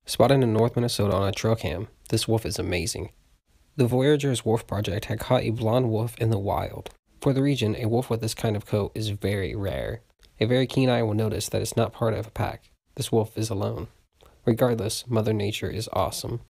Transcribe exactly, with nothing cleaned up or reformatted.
Spotted in North Minnesota on a trail cam, this wolf is amazing. The Voyagers Wolf Project had caught a blond wolf in the wild. For the region, a wolf with this kind of coat is very rare. A very keen eye will notice that it's not part of a pack. This wolf is alone. Regardless, Mother Nature is awesome.